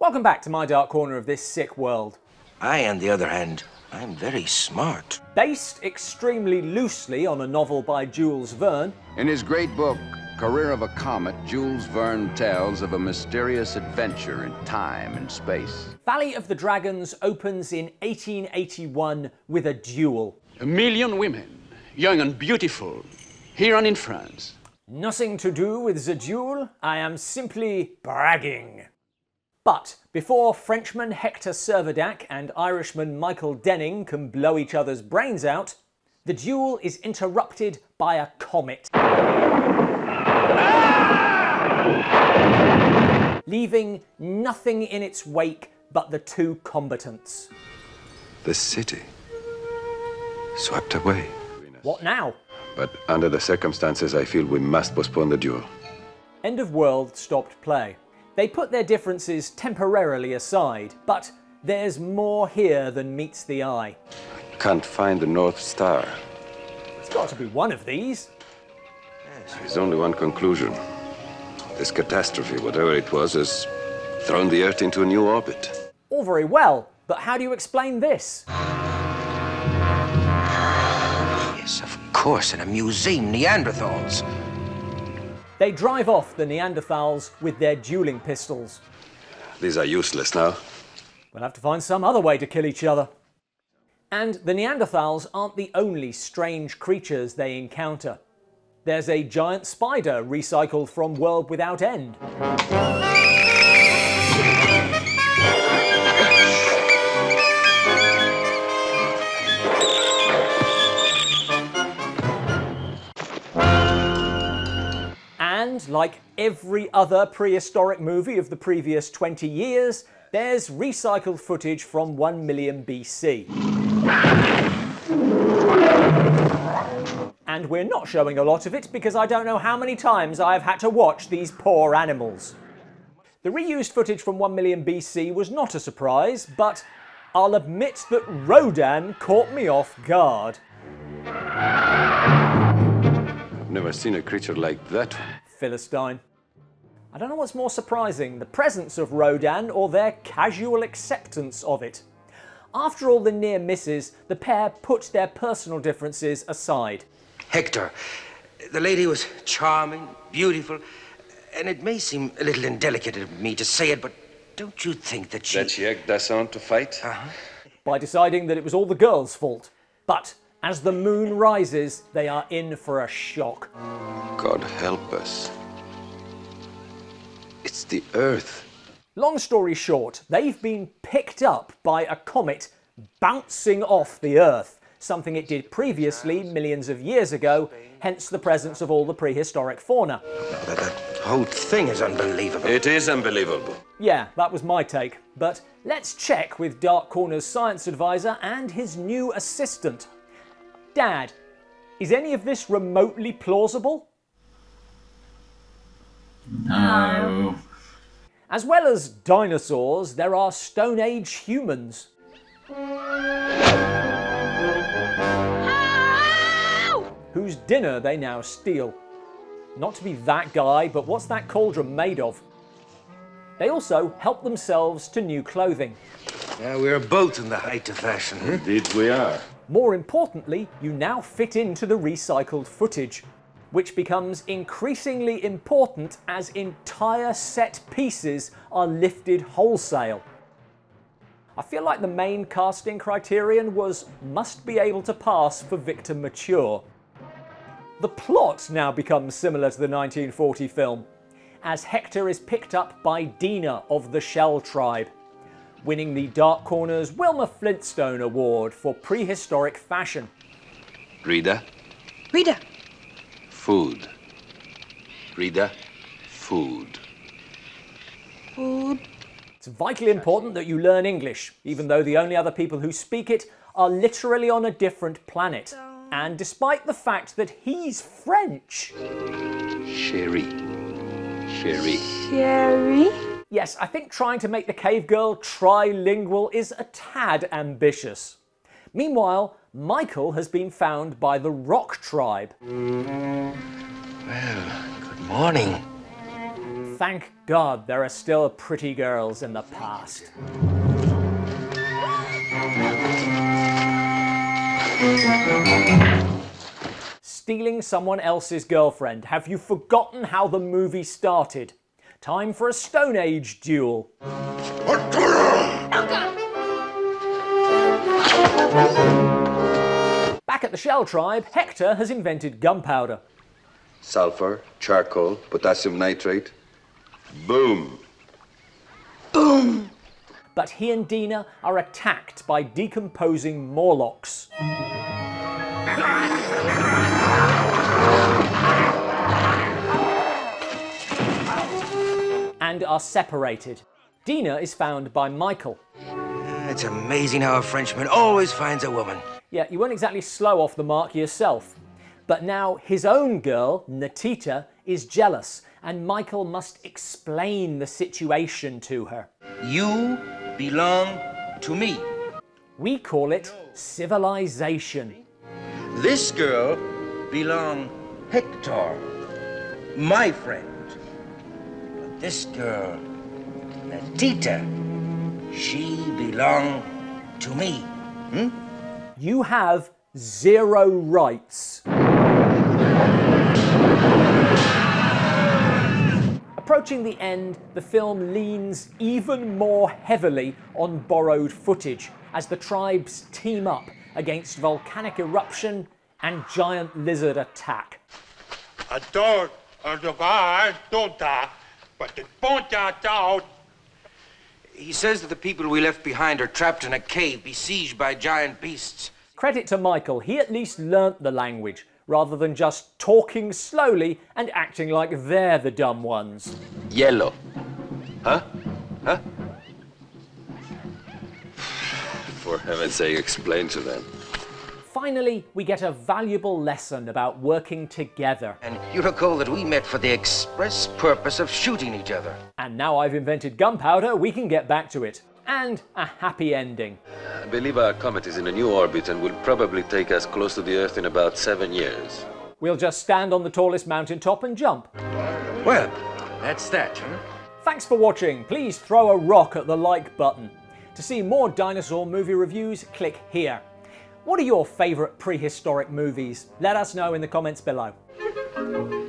Welcome back to my dark corner of this sick world. I, on the other hand, I'm very smart. Based extremely loosely on a novel by Jules Verne. In his great book, Career of a Comet, Jules Verne tells of a mysterious adventure in time and space. Valley of the Dragons opens in 1881 with a duel. 1 million women, young and beautiful, here and in France. Nothing to do with the duel, I am simply bragging. But before Frenchman Hector Servadac and Irishman Michael Denning can blow each other's brains out, the duel is interrupted by a comet. Leaving nothing in its wake but the two combatants. The city swept away. What now? But under the circumstances, I feel we must postpone the duel. End of World stopped play. They put their differences temporarily aside, but there's more here than meets the eye. I can't find the North Star. It's got to be one of these. There's only one conclusion. This catastrophe, whatever it was, has thrown the Earth into a new orbit. All very well, but how do you explain this? Yes, of course, in a museum, Neanderthals. They drive off the Neanderthals with their dueling pistols. These are useless now. We'll have to find some other way to kill each other. And the Neanderthals aren't the only strange creatures they encounter. There's a giant spider recycled from World Without End. And like every other prehistoric movie of the previous 20 years, there's recycled footage from 1 million BC. And we're not showing a lot of it because I don't know how many times I've had to watch these poor animals. The reused footage from 1 million BC was not a surprise, but I'll admit that Rodan caught me off guard. I've never seen a creature like that. Philistine. I don't know what's more surprising, the presence of Rodan or their casual acceptance of it. After all the near misses, the pair put their personal differences aside. Hector, the lady was charming, beautiful, and it may seem a little indelicate of me to say it, but don't you think that she... That she egged us on to fight? By deciding that it was all the girls' fault. But as the moon rises, they are in for a shock. God help us. It's the Earth. Long story short, they've been picked up by a comet bouncing off the Earth, something it did previously millions of years ago, hence the presence of all the prehistoric fauna. That whole thing is unbelievable. It is unbelievable. Yeah, that was my take, but let's check with Dark Corner's science advisor and his new assistant. Dad, is any of this remotely plausible? No. As well as dinosaurs, there are Stone Age humans. Whose dinner they now steal. Not to be that guy, but what's that cauldron made of? They also help themselves to new clothing. Yeah, we're both in the height of fashion. Indeed we are. More importantly, you now fit into the recycled footage, which becomes increasingly important as entire set pieces are lifted wholesale. I feel like the main casting criterion was must be able to pass for Victor Mature. The plot now becomes similar to the 1940 film, as Hector is picked up by Dina of the Shell Tribe, winning the Dark Corner's Wilma Flintstone Award for prehistoric fashion. Rita? Rita. Food. Rita? Food. Food. It's vitally important that you learn English, even though the only other people who speak it are literally on a different planet. And despite the fact that he's French. Sherry. Sherry. Sherry. Yes, I think trying to make the cave girl trilingual is a tad ambitious. Meanwhile, Michael has been found by the Rock Tribe. Well, good morning. Thank God there are still pretty girls in the past. Stealing someone else's girlfriend. Have you forgotten how the movie started? Time for a Stone Age duel. Back at the Shell Tribe, Hector has invented gunpowder. Sulfur, charcoal, potassium nitrate. Boom! Boom! But he and Dina are attacked by decomposing Morlocks. And are separated. Dina is found by Michael. It's amazing how a Frenchman always finds a woman. Yeah, you weren't exactly slow off the mark yourself. But now his own girl, Natita, is jealous, and Michael must explain the situation to her. You belong to me. We call it civilization. This girl belong Hector, my friend. But this girl, Natita, she belong to me. You have 0 rights. Approaching the end, the film leans even more heavily on borrowed footage as the tribes team up against volcanic eruption and giant lizard attack. He says that the people we left behind are trapped in a cave, besieged by giant beasts. Credit to Michael, he at least learnt the language, rather than just talking slowly and acting like they're the dumb ones. Yellow. Huh? Huh? For heaven's sake, explain to them. Finally, we get a valuable lesson about working together. And you recall that we met for the express purpose of shooting each other. And now I've invented gunpowder, we can get back to it. And a happy ending. I believe our comet is in a new orbit and will probably take us close to the Earth in about 7 years. We'll just stand on the tallest mountaintop and jump. Well, that's that, huh? Thanks for watching. Please throw a rock at the like button. To see more dinosaur movie reviews, click here. What are your favourite prehistoric movies? Let us know in the comments below.